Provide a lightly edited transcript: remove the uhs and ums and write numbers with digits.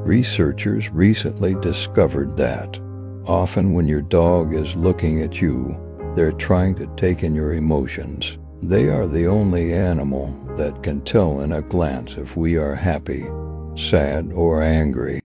Researchers recently discovered that often when your dog is looking at you, they're trying to take in your emotions. They are the only animal that can tell in a glance if we are happy, sad, or angry.